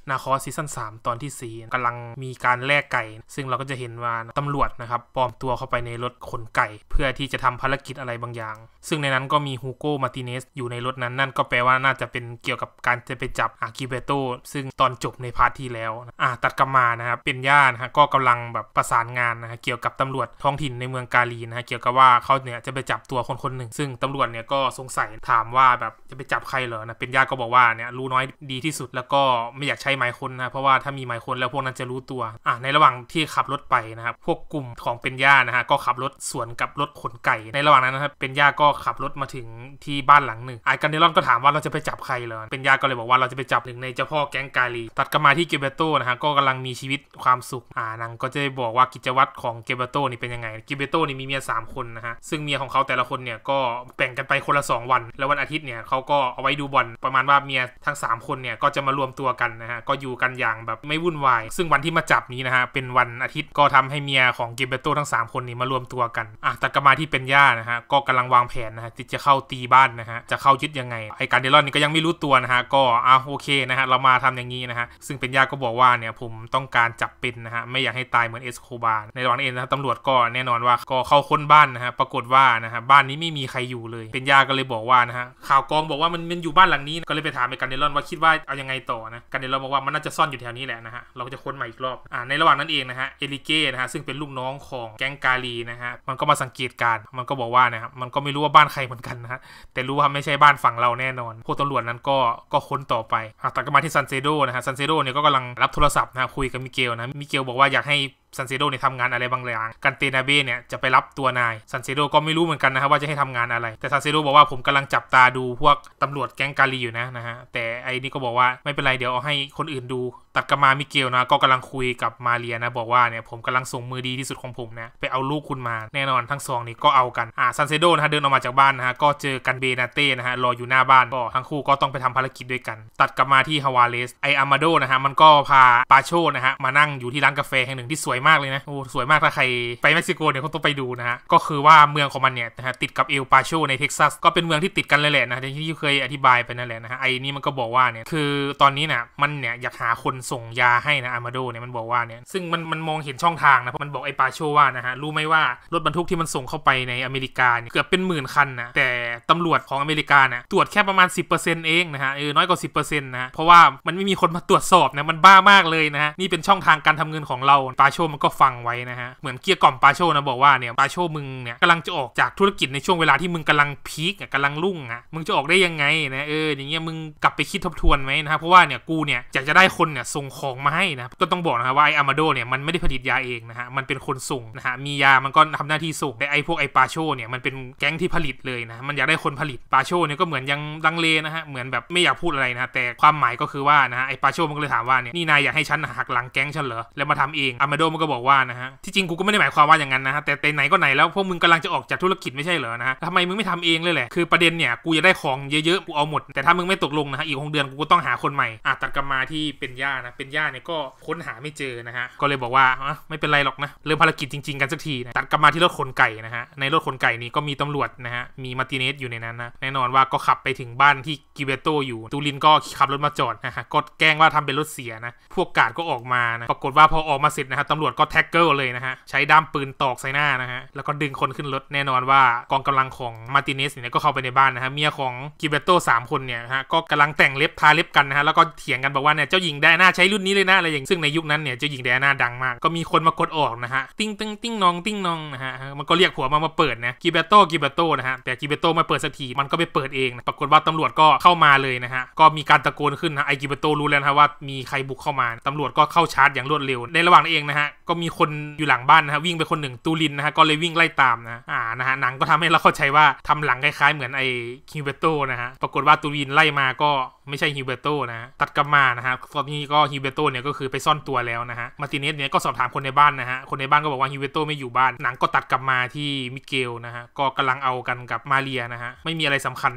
นาคอสซีซั่น3ตอนที่4กำลังมีการแลกไก่ซึ่งเราก็จะเห็นว่าตำรวจนะครับปลอมตัวเข้าไปในรถขนไก่เพื่อที่จะทำภารกิจอะไรบางอย่างซึ่งในนั้นก็มีฮูโก้มาร์ติเนสอยู่ในรถนั้นนั่นก็แปลว่าน่าจะเป็นเกี่ยวกับการจะไปจับกิเบโตซึ่งตอนจบในพาร์ทที่แล้วตัดกลับมานะครับเป็นย่านะฮะก็กำลังแบบประสานงานนะฮะเกี่ยวกับตำรวจท้องถิ่นในเมืองกาลีนะฮะเกี่ยวกับว่าเขาเนี่ยจะไปจับตัวคนหนึ่งซึ่งตำรวจเนี่ยก็สงสัยถามว่าแบบจะไปจับใครเหรอนะเป็นย่าก็บอกว่าเนี่ยรู้น้อยดีที่สุดแล้วก็ไม่อยากใช้หมายค้นนะเพราะว่าถ้ามีหมายค้นแล้วพวกนั้นจะรู้ตัวในระหว่างที่ขับรถไปนะครับพวกกลุ่มของเป็นย่านะฮะก็ขับรถสวนกับรถขนไก่ในระหว่างนั้นนะครับเป็นย่าก็ขับรถมาถึงที่บ้านหลังหนึ่งกันเดลอนก็ถามว่าเราจะไปจับใครเหรอเป็นย่าก็เลยบอกว่าเราจะไปจับหนึ่งในเจ้าพ่อแก๊งกาลีตัดกลับมาที่เกเบโตนะฮะก็กำลังมีชีวิตความสุขนางก็จะบอกว่ากิจวัตรของเกเบโตนี่เป็นยังไงเกเบโตนี่มีเมีย3คนนะฮะซึ่งเมียของเขาแต่ละคนเนี่ยก็แบ่งกันไปคนละ2วันแล้ววันอาทิตย์เนี่ยเขาก็เอาไว้ดูบอลประมาณว่าเมียทั้ง3คนเนี่ยก็จะมารวมตัวกันนะฮะก็อยู่กันอย่างแบบไม่วุ่นวายซึ่งวันที่มาจับนี้นะฮะเป็นวันอาทิตย์ก็ทำให้เมียของเกเบโตทั้ง3คนนี้มารวมตัวกันตัดกลับมาที่เป็นย่านะฮะก็กำลังวางแผนนะฮะที่จะเข้าตีบ้านนะฮะจะเข้ายึดยังไงการเดลอนนี่ก็ยังไม่รู้ตัวนะฮะก็โอเคนะฮะเรามาทำอย่างนี้นะฮะซึ่งเป็นย่าก็บอกว่าเนี่ยผมต้องการจับเป็นนะฮะไม่อยากให้ตายเหมือนเอสโคบาร์ในระหว่างนั้นนะตำรวจก็แน่นอนว่าก็เข้าค้นบ้านนะฮะปรากฏว่านะฮะบ้านนี้ไม่มีใครอยู่เลยเป็นย่าก็เลยบอกว่านะฮะข่าวกองบอกว่ามันอยู่บ้านหลังนี้ก็เลยไปถามการเดลอนว่าคิดว่าเอายังไงต่อนะการเดลอนบอกว่ามันน่าจะซ่อนอยู่แถวนี้แหละนะฮะเราจะค้นใหม่อีกรอบในระหว่างนั้นเองนะฮะเอลิเก้นะฮะซึ่งเป็นลูกน้องของแก๊งกาลีนะฮะมันก็มาสังเกตการมันก็บอกว่านะครับมันก็ไม่รู้ว่าบ้านใครเหมือนกันนะฮะแต่รู้ว่าไม่ใช่บ้านฝั่งเราแน่นอนพวกตำรวจนั้นก็ค้นต่อไปตัดกันมาที่ซันเซโดนะฮะซันเซโดเนี่ยก็กำลังรับโทรศัพท์นะคุยกับมิเกลนะมิเกลบอกว่าอยากให้ซันเซโดเนี่ยทำงานอะไรบางอย่างกันเตนาเบ้เนี่ยจะไปรับตัวนายซันเซโดก็ไม่รู้เหมือนกันนะครับว่าจะให้ทำงานอะไรแต่ซันเซโดบอกว่าผมกำลังจับตาดูพวกตำรวจแก๊งกาลีอยู่นะฮะแต่ไอ้นี่ก็บอกว่าไม่เป็นไรเดี๋ยวเอาให้คนอื่นดูตัดกลับมามิเกลนะก็กำลังคุยกับมาเรียนะบอกว่าเนี่ยผมกำลังส่งมือดีที่สุดของผมนะไปเอาลูกคุณมาแน่นอนทั้งสองนี่ก็เอากันซันเซโดนะฮะเดินออกมาจากบ้านนะฮะก็เจอกันเบนาเต้นะฮะรออยู่หน้าบ้านก็ทั้งคู่ก็ต้องไปทำภารกิจด้วยกันตัดกลับมาที่ฮาวาเลสอามาโดนะฮะมันก็พาปาโชนะฮะมานั่งอยู่ที่ร้านกาแฟแห่งหนึ่งที่สวยมากเลยนะโอ้สวยมากถ้าใครไปเม็กซิโกเนี่ยเขาต้องไปดูนะฮะก็คือว่าเมืองของมันเนี่ยนะฮะติดกับเอลปาโชในเท็กซัสก็เป็นเมืองที่ติดกันเลยแหละนะที่เคยอธิบายไปนั่นแหละนะฮะนี่มันก็บอกว่าเนี่ยคือตอนนี้เนี่ยมันเนี่ยอยากหาคนส่งยาให้นะอามาโดเนี่ยมันบอกว่าเนี่ยซึ่งมันมองเห็นช่องทางนะเพราะมันบอกไอ้ปาโชว่านะฮะรู้ไหมว่ารถบรรทุกที่มันส่งเข้าไปในอเมริกาเนี่ยเกือบเป็น10,000 คันนะแต่ตำรวจของอเมริกาเนี่ยตรวจแค่ประมาณ 10% เองนะฮะน้อยกว่า 10% นะฮะเพราะว่ามันไม่มีคนมาตรวจสอบนะมันบ้ามากเลยนะฮะนี่เป็นช่องทางการทำเงินของเราปาโชมันก็ฟังไว้นะฮะเหมือนเกียร์กล่อมปาโชนะบอกว่าเนี่ยปาโชมึงเนี่ยกำลังจะออกจากธุรกิจในช่วงเวลาที่มึงกำลังพีคกำลังรุ่งมึงจะออกได้ยังไงนะอย่างเงี้ยมึงกลับไปคิดทบทวนไหมนะเพราะว่าเนี่ยกูเนี่ยอยากจะได้คนเนี่ยส่งของมาให้นะก็ต้องบอกนะว่าไออามาโดเนี่ยมันไม่ได้ผลิตยาเองนะฮะมันเป็นคนส่งนะฮะมียามันก็ทำหน้าที่ส่งแต่ไอพวกไอปาโชเนี่ยมันเป็นแก๊งที่ผลิตเลยนะมันอยากได้คนผลิตปาโชเนี่ยก็เหมือนยังลังเลนะฮะเหมือนแบบไม่อยากพูดอะไรนะแต่ความหมายก็คือว่านะฮะไอปาโชมันก็เลยถามว่าเนี่ยนี่นายอยากให้ฉันหักหลังแก๊งฉันเหรอแล้วมาทำเองอามาโดมันก็บอกว่านะฮะที่จริงกูก็ไม่ได้หมายความว่าอย่างนั้นนะฮะแต่ไหนก็ไหนแล้วพวกมึงกำลังจะออกจากธุรกิจไม่ใช่เหรอนะฮะทำไมมึงไม่ทำเองเลยแหละคือประเด็นเนี่ยกูจะได้ของเยอะๆกูเอาหมดแต่ถ้ามึงไม่ตกลงนะฮะอีก6 เดือนกูก็ต้องหาคนใหม่ตัดกลับมาที่เป็นย่านะเป็นย่าเนี่ยก็ค้นหาไม่เจอนะฮะก็เลยบอกว่าไม่เป็นไรหรอกนะเริ่มภารกิจจริงๆกันสักทีนะตัดกลับมาที่รถขนไก่นะฮะในรถขนไก่นี้ก็มีตำรวจนะฮะมีมาร์ติเนสอยู่ในนั้นนะแน่นอนว่าก็ขับไปถึงบ้านที่กิเบโตอยู่ตูรินก็ขับรถมาจอดนะฮะก็แกล้งว่าทำเป็นรถเสียนะพวกกาดก็ออกมานะปรากฏว่าพอออกมาเสร็จนะฮะตำรวจก็แท็กเกิลเลยนะฮะใช้ด้ามปืนตอกใส่หน้านะฮะแล้วก็ดึงคนขึ้นรถแน่นอนว่ากองกำลังของมาร์ติเนสเนี่ยก็เข้าไปในบ้านนะฮะเมียของกิเบโต3 คนเนี่ยฮะก็กำลังแต่งเล็บทาเล็บกันนะฮะแล้วก็เถียงกันบอกว่าเนี่ยเจ้าหญิงไดอาน่าใช้รุ่นนี้เลยนะอะไรอย่างซึ่งในยุคนั้นเนี่ยเจ้าหญิงไดอาน่าดังมากก็มีคนมากดออกนะฮะติ้งตึ้งติ้งนองติ้งนองนะฮะมันก็เรียกผัวมาเปิดนะกิเบโตนะฮะแต่กิเบโตมาเปิดสักทีมันก็ไปเปิดเองนะปรากฏว่าตำรวจก็เข้ามาเลยนะฮะก็มีการตะโกนขึ้นนะไอกิเบโตรู้แล้วนะว่ามีใครบุกเข้ามาตำรวจก็เข้าชาร์จอย่างรวดเร็วในระหว่างนั้นเองนะฮะก็มีคนอยู่หลังบ้านนะฮะวิ่งไปคนหนึ่งตูรินนะฮะก็เลยวิ่งไล่ตามนะฮะหนังก็ทำให้เราเข้าใจว่าทำหลังคล้ายๆเหมือนไอฮิวเบโตนะฮะปรากฏว่าตูรินไล่มาก็ไม่ใช่ฮิวเบโตนะตัดกลับมานะฮะตอนนี้ก็ฮิวเบโตเนี่ยก็คือไปซ่อนตัวแล้วนะฮะมาร์ติเนสเนี่ยก็สอบถามคนในบ้านนะฮะคนในบ้านก็บอกว่าฮิวเบโตไม่อยู่บ้านหนังก็ตัดกลับมาที่มิเกลนะฮะก็กำลังเอากันกับมาเรียนะฮะไม่มีอะไรสำคัญนะฮะ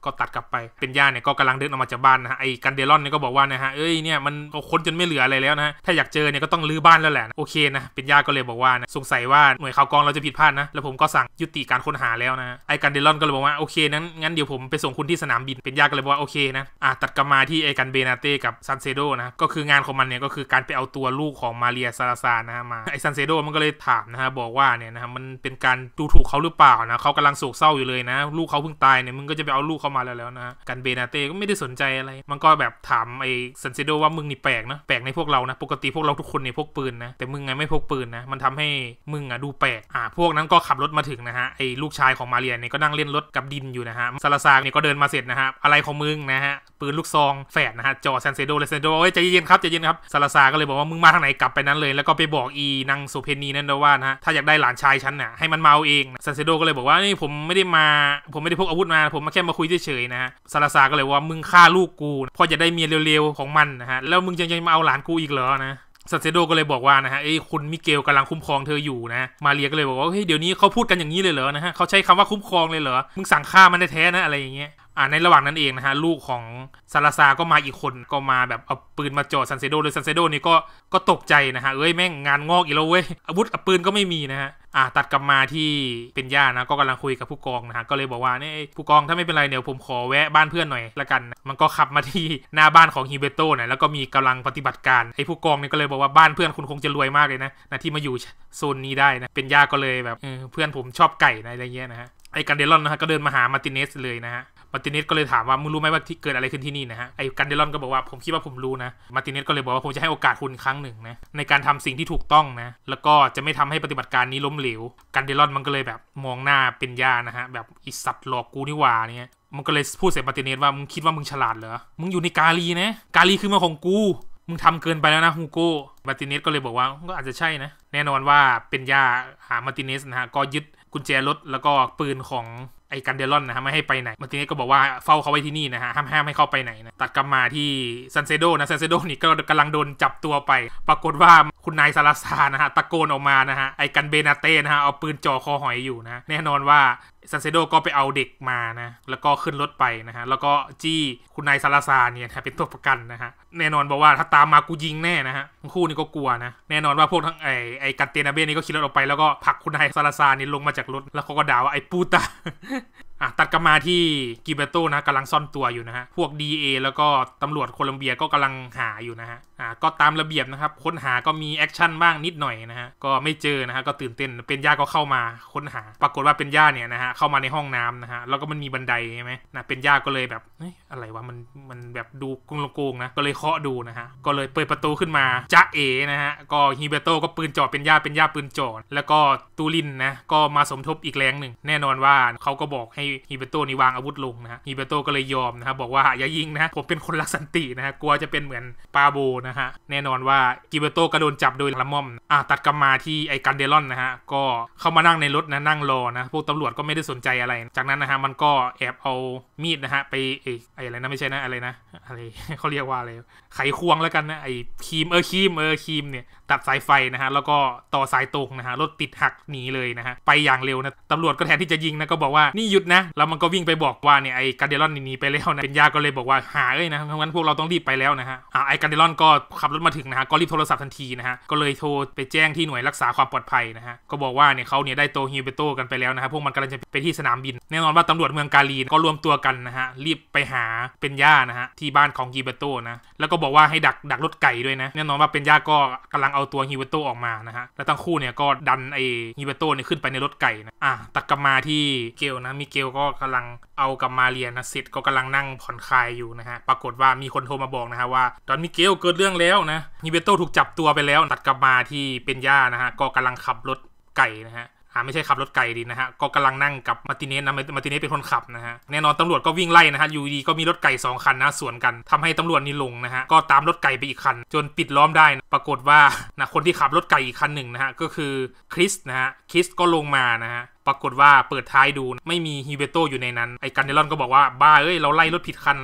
ก็ตัดกลับไปเป็นย่าเนี่ยก็กำลังเดินออกมาจากบ้านนะฮะไอ้กันเดลอนเนี่ยก็บอกว่านะฮะเนี่ยมันค้นจนไม่เหลืออะไรแล้วนะถ้าอยากเจอเนี่ยก็ต้องรื้อบ้านแล้วแหละโอเคนะเป็นย่าก็เลยบอกว่านะสงสัยว่าหน่วยข่าวกรองเราจะผิดพลาดนะแล้วผมก็สั่งยุติการค้นหาแล้วนะไอ้กันเดลอนก็เลยบอกว่าโอเคงั้นเดี๋ยวผมไปส่งคุณที่สนามบินเป็นย่าก็เลยบอกว่าโอเคนะตัดกลับมาที่ไอ้กันเบนาเต้กับซันเซโดนะก็คืองานของมันเนี่ยก็คือการไปเอาตัวลูกของมาเรียซาลาซานะฮะมาไอ้ซันเซโดมันก็เลยถามนะฮะบอกว่าเนี่ยนะมันเป็นการดูถูกเขาหรือเปล่านะเขากำลังโศกเศร้าอยู่เลยนะลูกเขาเพิ่งตายเนี่ยมึงก็จะไปเอาลูกเขามาแล้วนะกันเบนาเต้ก็ไม่ได้สนใจอะไรมันก็แบบถามไอ้ซันเซโดว่ามึงนี่แปลกนะแปลกในพวกเรานะปกติพวกเราทุกคนเนี่ยพกปืนนะแต่มึงไงไม่พกปืนนะมันทำให้มึงดูแปลกพวกนั้นก็ขับรถมาถึงนะฮะไอ้ลูกชายของมาเรียเนี่ยก็นั่งเล่นรถกับดินอยู่นะฮะซาลาซาเนี่ยก็เดินมาเสร็จนะฮะอะไรของมึงนะฮะปืนลูกซองแฝดนะฮะจ่อซันเซโดเลยซันเซโดใจเย็นครับซาลาซาก็เลยบอกว่ามึงมาทางไหนกลับไปนั้นเลยแล้วก็ไปบอกอีนางโสเพณีนั่นว่านะฮะถ้าอยากได้หลานชายฉันน่ะให้มันมาเอาเองซันเซโดก็เลยบอกว่านี่ผมไม่ได้พกอาวุธมาผมมาแค่มาคุยเฉยๆนะฮะซาลาซาก็เลยว่ามึงฆ่าลูกกูพอจะได้เมียเร็วๆของมันนะฮะแล้วมึงยังมาเอาหลานกูอีกเหรอนะซันเซโดก็เลยบอกว่านะฮะคุณมิเกลกำลังคุ้มครองเธออยู่นะมาเรียก็เลยบอกว่าเฮ้ยเดี๋ยวนี้เขาพูดกันอย่างนี้เลยเหรอนะฮะเขาใช้คำว่าคุ้มครองเลยเหรอมึงสั่งฆ่ามันแท้ๆนะอะไรอย่างเงี้ยในระหว่างนั้นเองนะฮะลูกของซาลาซาก็มาอีกคนก็มาแบบเอาปืนมาจ่อซันเซโดเลยซันเซโดนี่ก็ตกใจนะฮะแม่งงานงอกอีกแล้วเว้ยอาวุธปืนก็ไม่มีนะฮะตัดกลับมาที่เป็นย่านะก็กำลังคุยกับผู้กองนะฮะก็เลยบอกว่านี่ผู้กองถ้าไม่เป็นไรเดี๋ยวผมขอแวะบ้านเพื่อนหน่อยละกันนะมันก็ขับมาที่หน้าบ้านของฮิเบโต้นะแล้วก็มีกำลังปฏิบัติการผู้กองเนี่ยก็เลยบอกว่าบ้านเพื่อนคุณคงจะรวยมากเลยนะที่มาอยู่โซนนี้ได้นะเป็นย่าก็เลยแบบเพื่อนผมชอบไก่นะอะไรเงี้ยนะฮะไอ้กันเดลอนนะฮะก็เดินมาหามาร์ติเนสเลยนะฮะมาร์ติเนสก็เลยถามว่ามึงรู้ไหมว่าที่เกิดอะไรขึ้นที่นี่นะฮะไอ้กันเดลอนก็บอกว่าผมคิดว่าผมรู้นะมาร์ติเนสก็เลยบอกว่าผมจะให้โอกาสคุณครั้งหนึ่งนะในการทำสิ่งที่ถูกต้องนะแล้วก็จะไม่ทำให้ปฏิบัติการนี้ล้มเหลวกันเดลอนมันก็เลยแบบมองหน้าเป็นย่านะฮะแบบอีสัตว์หลอกกูนี่หว่าเนี่ยมันก็เลยพูดใส่มาร์ติเนสว่ามึงคิดว่ามึงฉลาดเหรอมึงอยู่ในกาลีนะกาลีคือเมืองของกูมึงทำเกินไปแล้วนะฮูโก้มาร์ติเนสก็เลยบอกว่าก็อาจจะใช่นะแน่นอนว่าเป็นย่ามาร์ติเนสนะฮะก็ยึดกุญแจรถแล้วก็ปืนของไอ้กันเดลอนนะฮะไม่ให้ไปไหนมาร์ติเนสก็บอกว่าเฝ้าเขาไว้ที่นี่นะฮะห้ามให้เข้าไปไหนนะตัดกลับมาที่ซันเซโดนะซันเซโดนี่ก็กำลังโดนจับตัวไปปรากฏว่าคุณนายซาลาซานะฮะตะโกนออกมานะฮะไอ้กันเบนาเต้นะฮะเอาปืนจ่อคอหอยอยู่นะแน่นอนว่าซันเซโดก็ไปเอาเด็กมานะแล้วก็ขึ้นรถไปนะฮะแล้วก็จี้คุณนายซาลาซาเนี่ยเป็นตัวประกันนะฮะแน่นอนบอกว่าถ้าตามมากูยิงแน่นะฮะทั้งคู่นี่ก็กลัวนะแน่นอนว่าพวกทั้งไอ้กันเตนาเบ้นี่ก็ขี่รถออกไปแล้วก็ผลักคุณนายซาลาซานี่ลงมาจากรถแล้วเขาก็ด่าว่าไอ้ปูตาตัดกลับมาที่กิเบโต้นะกำลังซ่อนตัวอยู่นะฮะพวก DA แล้วก็ตำรวจโคลัมเบียก็กำลังหาอยู่นะฮะก็ตามระเบียบนะครับค้นหาก็มีแอคชั่นบ้างนิดหน่อยนะฮะก็ไม่เจอนะฮะก็ตื่นเต้นเป็นย่าก็เข้ามาค้นหาปรากฏว่าเป็นย่าเนี่ยนะฮะเข้ามาในห้องน้ำนะฮะแล้วก็มันมีบันไดใช่ไหมนะเป็นย่าก็เลยแบบอะไรวะมันแบบดูโกงนะก็เลยเคาะดูนะฮะก็เลยเปิดประตูขึ้นมาจ๊ะเอ๋นะฮะก็ฮิเบโต้ก็ปืนจ่อเป็นย่าปืนจ่อแล้วก็ตูลินนะก็มาสมทบอีกแรงหนึ่งแน่นอนว่าเขาก็บอกให้ฮิเบโต้นี่วางอาวุธลงนะฮะฮิเบโต้ก็เลยยอมนะฮะบอกว่าอย่ายิงนะผมเป็นคนรักสันตินะฮะกลัวจะเป็นเหมือนปาโบนะฮะแน่นอนว่ากิเบโต้ก็โดนจับโดยละม่อมตัดกลับมาที่ไอ้กันเดลอนนะฮะก็เข้ามานั่งในรถนะนั่งรอนะพวกตำรวจก็ไม่ได้สนใจอะไรจากนั้นนะฮะมันก็แอบเอามีดนะฮะไปอะไรนะไม่ใช่นะอะไรนะอะไรเขาเรียกว่าอะไรไขควงแล้วกันนะไอ้ครีมเนี่ยตัดสายไฟนะฮะแล้วก็ต่อสายตรงนะฮะรถติดหักหนีเลยนะฮะไปอย่างเร็วนะตำรวจก็แทนที่จะยิงนะก็บอกว่านี่หยุดนะแล้วมันก็วิ่งไปบอกว่าเนี่ยไอ้กันเดลอนหนีไปแล้วนะเป็นย่าก็เลยบอกว่าหานะงั้นพวกเราต้องรีบไปแล้วนะฮะไอ้กันเดลอนก็ขับรถมาถึงนะฮะก็รีบโทรศัพท์ทันทีนะฮะก็เลยโทรไปแจ้งที่หน่วยรักษาความปลอดภัยนะฮะก็บอกว่าเนี่ยเขาเนี่ยได้ตัวฮิเบโต้กันไปแล้วนะฮะพวกมันกำลังจะไปที่สนามบินแน่นอนว่าตำรวจเมืองกาลีก็รวมตัวกันนะฮะรีบไปหาเป็นย่านะฮะที่บ้านของฮิเบโต้นะแล้วก็บอกว่าให้ดักรถไก่ด้วยนะแน่นอนว่าเป็นย่าก็กำลังเอาตัวฮิเบโต้ออกมานะฮะแล้วทั้งคู่เนี่ยก็ดันไอ้ฮิเบโต้เนี่ยขึ้นไปในรถไก่นะตัดกลับมาที่เกลนะมิเกลก็กำลังเอากับมาเรียนะเสร็จก็กำลังนั่งผ่อนคลายอยู่นะฮะปรากฏว่ามีคนโทรมาบอกนะฮะว่าตอนมิเกลเกิดเรื่องแล้วนะฮิเบโต้ถูกจับตัวไปแล้วตัดกลับมาที่เป็นย่านะฮะก็กำลังขับรถไก่นะฮะไม่ใช่ขับรถไก่ดีนะฮะก็กำลังนั่งกับมาร์ติเนสนะมาร์ติเนสเป็นคนขับนะฮะแน่นอนตำรวจก็วิ่งไล่นะฮะอยู่ดีก็มีรถไก่2คันนะสวนกันทำให้ตำรวจนี่ลงนะฮะก็ตามรถไก่ไปอีกคันจนปิดล้อมได้นะปรากฏว่านะคนที่ขับรถไก่อีกคันหนึ่งนะฮะก็คือคริสนะฮะคริสก็ลงมานะฮะปรากฏว่าเปิดท้ายดูไม่มีฮิเบโต้อยู่ในนั้นไอ้กันเดลอนก็บอกว่าบ้าเราไล่รถผิดคันนะฮะ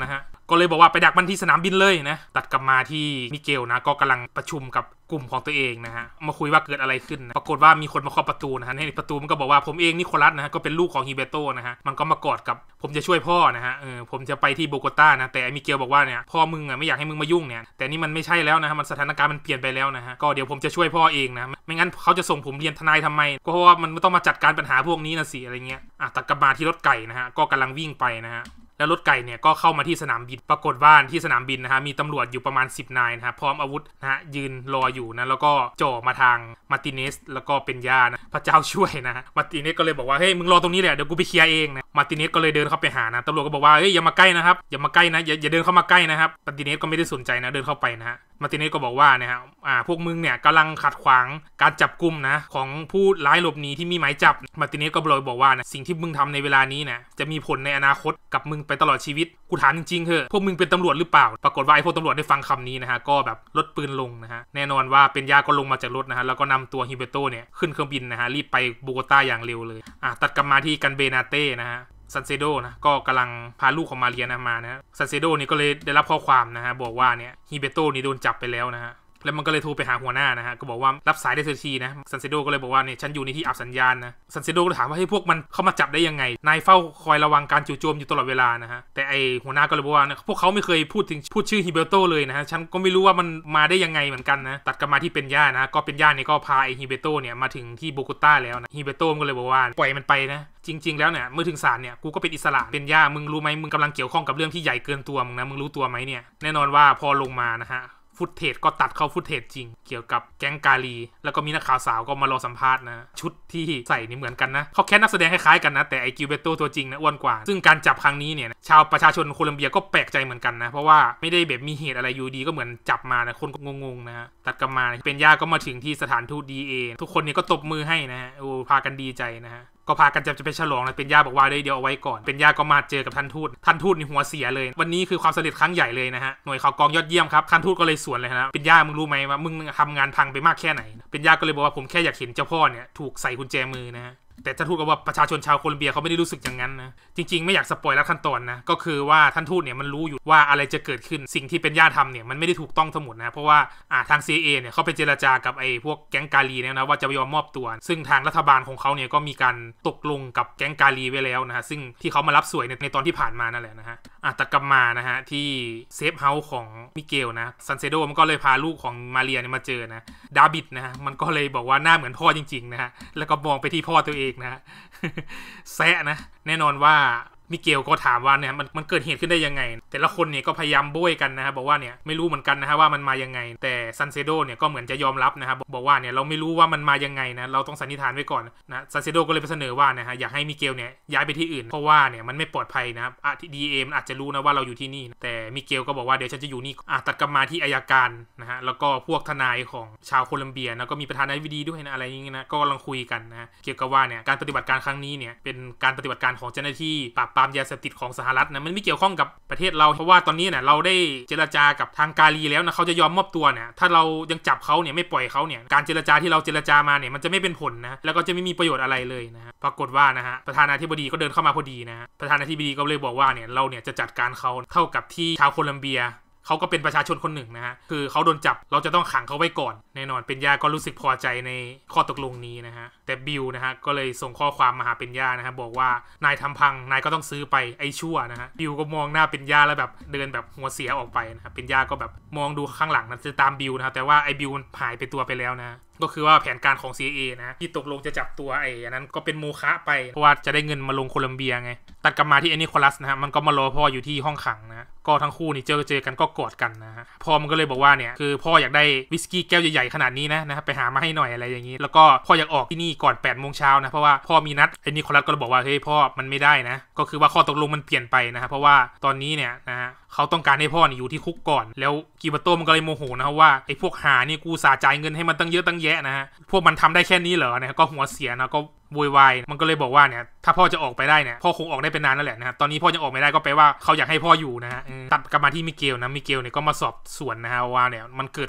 ก็เลยบอกว่าไปดักมันที่สนามบินเลยนะตัดกลับมาที่มิเกลนะก็กำลังประชุมกับกลุ่มของตัวเองนะฮะมาคุยว่าเกิดอะไรขึ้นนะปรากฏว่ามีคนมาเคาะประตูนะฮะในประตูมันก็บอกว่าผมเองนิโคลัสนะฮะก็เป็นลูกของฮิเบโตนะฮะมันก็มากอดกับผมจะช่วยพ่อนะฮะผมจะไปที่โบโกตานะแต่มิเกลบอกว่าเนี่ยพ่อมึงไม่อยากให้มึงมายุ่งเนี่ยแต่นี่มันไม่ใช่แล้วนะฮะมันสถานการณ์มันเปลี่ยนไปแล้วนะฮะก็เดี๋ยวผมจะช่วยพ่อเองนะไม่งั้นเขาจะส่งผมเรียนทนายทำไมก็เพราะว่ามันต้องมาจัดการปัญหาพวกนี้นะสิอะไรเงี้ยตัดกลับมาที่รถไก่นะฮะก็กำลังวิ่งไปนะฮะแล้วรถไก่เนี่ยก็เข้ามาที่สนามบินปรากฏว่าที่สนามบินนะฮะมีตำรวจอยู่ประมาณ10 นายนะฮะพร้อมอาวุธนะฮะยืนรออยู่นะแล้วก็จ่อมาทางมาร์ติเนสแล้วก็เป็นญานะพระเจ้าช่วยนะฮะมาร์ติเนสก็เลยบอกว่าเฮ้ยมึงรอตรงนี้แหละเดี๋ยวกูไปเคลียร์เองนะมาร์ติเนสก็เลยเดินเข้าไปหานะตำรวจก็บอกว่าเฮ้ยอย่ามาใกล้นะครับอย่ามาใกล้นะอย่าเดินเข้ามาใกล้นะครับมาร์ติเนสก็ไม่ได้สนใจนะเดินเข้าไปนะฮะมาร์ติเนสก็บอกว่านะฮะพวกมึงเนี่ยกำลังขัดขวางการจับกุมนะของผู้ร้ายหลบหนีที่มีหมายจับมาร์ติเนสก็บอกว่านะสิ่งที่มึงทำในเวลานี้นะจะมีผลในอนาคตกับมึงไปตลอดชีวิตกูถามจริงๆเถอะพวกมึงเป็นตำรวจหรือเปล่าปรากฏว่าไอ้พวกตำรวจได้ฟังคำนี้นะฮะก็แบบลดปืนลงนะฮะแน่นอนว่าเป็นญาก็ลงมาจากรถนะฮะแล้วก็นำตัวฮิเบโตเนี่ยขึ้นเครื่องบินนะฮะรีบไปโบโกตาอย่างเร็วเลยตัดกลับมาที่กันเบนาเต้นะฮะซันเซโดนะก็กำลังพาลูกของมาเรียนะมานะซันเซโดนี่ก็เลยได้รับข้อความนะฮะบอกว่าเนี่ยฮิเบโตนี่โดนจับไปแล้วนะฮะแล้วมันก็เลยโทรไปหาหัวหน้านะฮะก็บอกว่ารับสายได้ทันทีนะซันเซโดก็เลยบอกว่าเนี่ยฉันอยู่ในที่อับสัญญาณนะซันเซโดก็ถามว่าให้พวกมันเข้ามาจับได้ยังไงนายเฝ้าคอยระวังการจู่โจมอยู่ตลอดเวลานะฮะแต่ไอหัวหน้าก็เลยบอกว่าพวกเขาไม่เคยพูดชื่อฮิเบโตเลยนะฮะฉันก็ไม่รู้ว่ามันมาได้ยังไงเหมือนกันนะตัดกลับมาที่เป็นย่านะก็เป็นย่าเนี่ยก็พาไอฮิเบโตเนี่ยมาถึงที่โบโกตาแล้วนะฮิเบโตมันก็เลยบอกว่าปล่อยมันไปนะจริงๆแล้วเนี่ยเมื่อถึงศาลเนี่ยกูก็เป็นอิสระเป็นย่ามึงรู้ไหมมึงกำลังเกี่ยวข้องกับเรื่องที่ใหญ่เกินตัวมึงนะมึงรู้ตัวไหมเนี่ยแน่นอนว่าพอลงมานะฮะฟุตเทจก็ตัดเข้าฟุตเทจจริงเกี่ยวกับแก๊งกาลีแล้วก็มีนักข่าวสาวก็มารอสัมภาษณ์นะชุดที่ใส่นี่เหมือนกันนะเขาแค่นักแสดงคล้ายๆกันนะแต่ไอกิลเบโตตัวจริงนะอ้วนกว่าซึ่งการจับครั้งนี้เนี่ยชาวประชาชนโคลัมเบียก็แปลกใจเหมือนกันนะเพราะว่าไม่ได้แบบมีเหตุอะไรอยู่ดีก็เหมือนจับมานะคนก็งงๆนะฮะตัดกลับมาเป็นย่าก็มาถึงที่สถานทูตดีเอทุกคนนี่ก็ตบมือให้นะฮะพากันดีใจนะฮะก็พากันจะไปฉลองนะเป็นย่าบอกว่าเดี๋ยวเอาไว้ก่อนเป็นย่าก็มาเจอกับท่านทูตนี่หัวเสียเลยวันนี้คือความสำเร็จครั้งใหญ่เลยนะฮะหน่วยข่าวกองยอดเยี่ยมครับท่านทูตก็เลยสวนเลยนะเป็นย่ามึงรู้ไหมว่ามึงทำงานพังไปมากแค่ไหนเป็นย่าก็เลยบอกว่าผมแค่อยากเห็นเจ้าพ่อเนี่ยถูกใส่กุญแจมือนะฮะแต่ท่านทูตก็ว่าประชาชนชาวโคลอมเบียเขาไม่ได้รู้สึกอย่างนั้นนะจริงๆไม่อยากสปอยแล้วขั้นตอนนะก็คือว่าท่านทูตเนี่ยมันรู้อยู่ว่าอะไรจะเกิดขึ้นสิ่งที่เป็นย่าทำเนี่ยมันไม่ได้ถูกต้องทั้งหมดนะเพราะว่าทาง CIA เนี่ยเขาไปเจรจากับไอ้พวกแก๊งกาลีเนี่ยนะว่าจะยอมมอบตัวซึ่งทางรัฐบาลของเขาเนี่ยก็มีการตกลงกับแก๊งกาลีไว้แล้วนะฮะซึ่งที่เขามารับสวยในตอนที่ผ่านมานั่นแหละนะฮะตัดกลับมานะฮะที่เซฟเฮาส์ของมิเกลนะซันเซโดมันก็เลยพาลูกของมาเรียเนี่ยมาเจอนะดาบิดนะฮะมันก็เลยบอกว่าหน้าเหมือนพ่อจริงๆนะฮะแล้วก็มองไปที่พ่อตัวเองนะฮะแซะนะแน่นอนว่ามิเกลก็ถามว่าเนี่ยมันเกิดเหตุขึ้นได้ยังไงแต่ละคนเนี่ยก็พยายามโบยกันนะฮะบอกว่าเนี่ยไม่รู้เหมือนกันนะฮะว่ามันมายังไงแต่ซันเซโดเนี่ยก็เหมือนจะยอมรับนะครับบอกว่าเนี่ยเราไม่รู้ว่ามันมายังไงนะเราต้องสันนิษฐานไว้ก่อนนะซันเซโดก็เลยไปเสนอว่านะฮะอยากให้มิเกลเนี่ยย้ายไปที่อื่นเพราะว่าเนี่ยมันไม่ปลอดภัยนะครับดีเอมันอาจจะรู้นะว่าเราอยู่ที่นี่แต่มิเกลก็บอกว่าเดี๋ยวฉันจะอยู่นี่ตัดกลับมาที่อัยการนะฮะแล้วก็พวกทนายของชาวโคลัมเบียนะก็มีประธานาธิบดีด้วยนะอะไรอย่างเงี้ยนะก็กำลังคุยกันนะเกี่ยวกับว่าเนี่ยการปฏิบัติการครั้งนี้เนี่ยเป็นการปฏิบัติการของเจ้าหน้าที่ปราบปรามยาเสพติดของสหรัฐนะมันไม่เกี่ยวข้องกับประเทศเราเพราะว่าตอนนี้เนี่ยเราได้เจรจากับทางกาลีแล้วนะเขาจะยอมมอบตัวเนี่ยถ้าเรายังจับเขาเนี่ยไม่ปล่อยเขาเนี่ยการเจรจาที่เราเจรจามาเนี่ยมันจะไม่เป็นผลนะแล้วก็จะไม่มีประโยชน์อะไรเลยนะฮะปรากฏว่านะฮะประธานาธิบดีก็เดินเข้ามาพอดีนะฮะประธานาธิบดีก็เลยบอกว่าเนี่ยเราเนี่ยจะจัดการเขาเท่ากับที่ชาวโคลัมเบียเขาก็เป็นประชาชนคนหนึ่งนะฮะคือเขาโดนจับเราจะต้องขังเขาไว้ก่อนแน่นอนเป็นย่าก็รู้สึกพอใจในข้อตกลงนี้นะฮะแต่บิลนะฮะก็เลยส่งข้อความมาหาเป็นย่านะฮะบอกว่านายทำพังนายก็ต้องซื้อไปไอ้ชั่วนะฮะบิลก็มองหน้าเป็นย่าแล้วแบบเดินแบบหัวเสียออกไปนะครับเป็นย่าก็แบบมองดูข้างหลังนะจะตามบิลนะแต่ว่าไอ้บิลมันหายไปตัวไปแล้วนะก็คือว่าแผนการของ CIA นะที่ตกลงจะจับตัวไอ้อันนั้นก็เป็นโมฆะไปเพราะว่าจะได้เงินมาลงโคลัมเบียไงตัดกลับมาที่นิโคลัสนะฮะมันก็มารอพ่ออยู่ที่ห้องขังนะก็ทั้งคู่นี่เจอกันก็กอดกันนะฮะพ่อมันก็เลยบอกว่าเนี่ยคือพ่ออยากได้วิสกี้แก้วใหญ่ๆขนาดนี้นะไปหามาให้หน่อยอะไรอย่างนี้แล้วก็พ่ออยากออกที่นี่ก่อน8 โมงเช้านะเพราะว่าพ่อมีนัดไอ้นิโคลัสก็เลยบอกว่าเฮ้ยพ่อมันไม่ได้นะก็คือว่าข้อตกลงมันเปลี่ยนไปนะฮะเพราะว่าตอนนี้เนี่ยนะฮะเขาต้องการให้พ่อเนี่ยอยู่ที่คุกก่อนแล้วกิบาโตมันก็เลยโมโหนะว่าไอ้พวกหานี่กูสาจ่ายเงินให้มันตั้งเยอะตั้งแยะนะฮะพวกมันทำได้แค่นี้เหรอเนี่ยก็หัวเสียนะก็โวยวายมันก็เลยบอกว่าเนี่ยถ้าพ่อจะออกไปได้เนี่ยพ่อคงออกได้เป็นนานนั่นแหละนะตอนนี้พ่อยังออกไม่ได้ก็แปลว่าเขาอยากให้พ่ออยู่นะฮะตัดกลับมาที่มิเกลนะมิเกลเนี่ยก็มาสอบสวนนะฮะว่าเนี่ยมันเกิด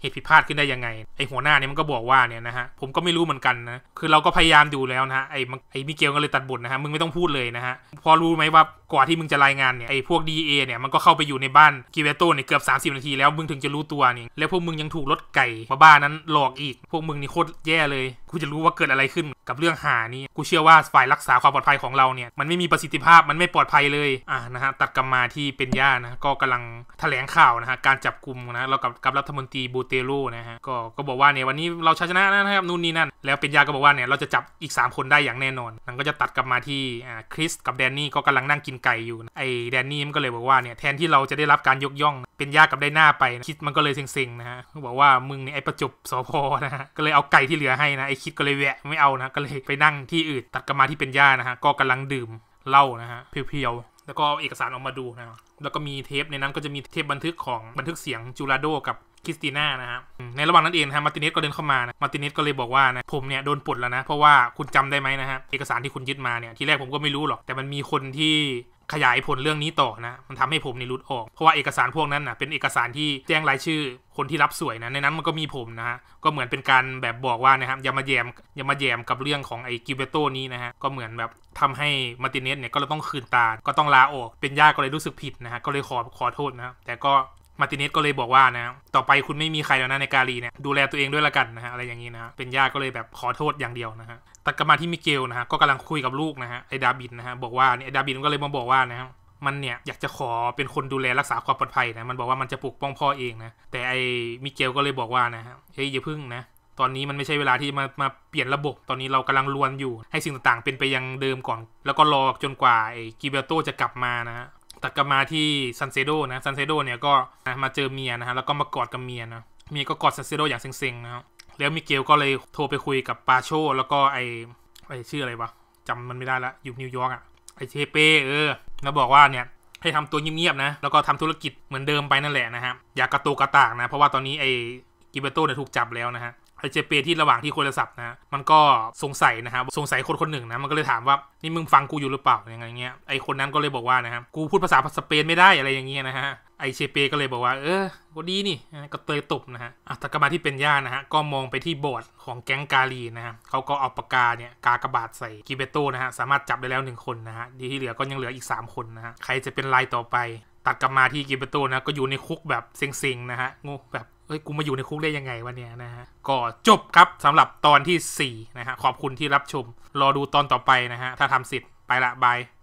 เหตุผิดพลาดขึ้นได้ยังไงไอหัวหน้าเนี่ยมันก็บอกว่าเนี่ยนะฮะผมก็ไม่รู้เหมือนกันนะคือเราก็พยายามดูแล้วนะฮะไอมิเกลก็เลยตัดบทนะฮะมึงไม่ต้องพูดเลยนะฮะพอรู้ไหมว่าก่อนที่มึงจะรายงานเนี่ยไอพวก DA เนี่ยมันก็เข้าไปอยู่ในบ้านกิเวโต้เนี่ยเกือบ30 นาทีแล้วมึงถึงจะรู้ตัวนี่แล้วพวกมึงยังถูกรถไก่บ้านั้นหลอกอีกพวกมึงนี่โคตรแย่เลยกูจะรู้ว่าเกิดอะไรขึ้นกับเรื่องหานี้กูเชื่อว่าฝ่ายรักษาความปลอดภัยของเราเนี่ยมันไม่มีประสิทธิภาพมันไม่ปลอดภัยเลยนะฮะตัดกลับมาที่เป็นย่านะก็กำลังแถลงข่าวนะฮะการจับกุมนะเรากับรัฐมนตรีบูเตโรนะฮะก็บอกว่าเนี่ยวันนี้เราชนะนะครับนู่นนี่นั่นแล้วเป็นย่าก็บอกว่าเนี่ยเราจะจับอีก3 คนได้อย่างแน่นอนมันก็จะตัดกลับมาที่คริสกับแดนนี่ก็กำลังนั่งกินไก่อยู่ไอ้แดนนี่มันก็เลยบอกว่าเนี่ยแทนที่เราจะได้รับการยกย่องเป็นย่ากับได้หน้าไปคิดมันก็เลยเซ็งๆนะฮะบอกว่ามึงเนี่ยไอ้ประจบสพนะฮะก็เลยเอาไก่ที่เหลือให้นะไอ้คิดก็เลยแวะไม่เอานะก็เลยไปนั่งที่อื่นตัดกลับมาที่เป็นย่านะฮะก็กำลังดื่มเหล้านะฮะเพียวๆแล้วก็เอกสารออกมาดูนะแล้วก็มีเทปในนั้นก็จะมีเทปบันทึกเสียงจูราโดกับคริสติน่านะฮะในระหว่างนั้นเองนะฮะมาร์ติเนสก็เดินเข้ามานะมาร์ติเนสก็เลยบอกว่านะผมเนี่ยโดนปลดแล้วนะเพราะว่าคุณจำได้ไหมนะฮะเอกสารที่คุณยึดมาเนี่ยทีแรกผมก็ไม่รู้หรอกแต่มันมีคนที่ขยายผลเรื่องนี้ต่อนะมันทำให้ผมนี่หลุดออกเพราะว่าเอกสารพวกนั้นนะเป็นเอกสารที่แจ้งรายชื่อคนที่รับสวยนะในนั้นมันก็มีผมนะฮะก็เหมือนเป็นการแบบบอกว่านะครับอย่ามาแยมกับเรื่องของไอ้กิเบโตนี้นะฮะก็เหมือนแบบทำให้มาร์ติเนสเนี่ยก็เลยต้องคืนตาก็ต้องลาออกเป็นญาติก็เลยรู้สึกผิดนะฮะก็เลยขอโทษนะแต่ก็มาร์ติเนสก็เลยบอกว่านะต่อไปคุณไม่มีใครแล้วนะในกาลีเนี่ยดูแลตัวเองด้วยละกันนะฮะอะไรอย่างนี้นะเป็นญาติก็เลยแบบขอโทษอย่างเดียวนะฮะตัดกลับมาที่มิเกลนะฮะก็กำลังคุยกับลูกนะฮะไอ้ดาบิดนะฮะบอกว่าเนี่ยไอ้ดาบิดก็เลยมาบอกว่านะฮะมันเนี่ยอยากจะขอเป็นคนดูแลรักษาความปลอดภัยนะมันบอกว่ามันจะปกป้องพ่อเองนะแต่ไอ้มิเกลก็เลยบอกว่านะฮะเฮ้ยอย่าพึ่งนะตอนนี้มันไม่ใช่เวลาที่มาเปลี่ยนระบบตอนนี้เรากำลังรวนอยู่ให้สิ่งต่างๆเป็นไปยังเดิมก่อนแล้วก็รอจนกว่าไอ้กิเบโตจะกลับมานะฮะตัดกลับมาที่ซันเซโดนะซันเซโดเนี่ยก็มาเจอเมียนะฮะแล้วก็มากอดกับเมียนะเมียก็กอดซันเซโดอย่างเซ็งๆนะแล้วมิเกลก็เลยโทรไปคุยกับปาโชแล้วก็ไอ้ชื่ออะไรวะจำมันไม่ได้ละอยู่นิวยอร์กไอ้เชเป้แล้วบอกว่าเนี่ยให้ทำตัวเงียบๆนะแล้วก็ทำธุรกิจเหมือนเดิมไปนั่นแหละนะฮะอย่ากระโตกกระตากนะเพราะว่าตอนนี้ไอ้กิเบโตเนี่ยถูกจับแล้วนะฮะไอ้เจเปที่ระหว่างที่คุยโทรศัพท์นะมันก็สงสัยนะครับสงสัยคนหนึ่งนะมันก็เลยถามว่านี่มึงฟังกูอยู่หรือเปล่าอย่างเงี้ยไอ้คนนั้นก็เลยบอกว่านะครับกูพูดภาษาสเปนไม่ได้อะไรอย่างเงี้ยนะฮะไอ้เชเปก็เลยบอกว่าก็ดีนี่ก็เตยตบนะฮะแต่กลับมาที่เป็นย่านะฮะก็มองไปที่บอร์ดของแก๊งกาลีนะฮะเขาก็เอาปากกาเนี่ยกากบาทใส่กิเบโตนะฮะสามารถจับได้แล้ว1 คนนะฮะที่เหลือก็ยังเหลืออีก3 คนนะฮะใครจะเป็นรายต่อไปตัดกลับมาที่กิเบโตนะก็อยู่ในคุกแบบเซ็งๆนะฮะงูแบบกูมาอยู่ในคุกได้ยังไงวะเนี่ยนะฮะก็จบครับสำหรับตอนที่4นะฮะขอบคุณที่รับชมรอดูตอนต่อไปนะฮะถ้าทำเสร็จไปละบาย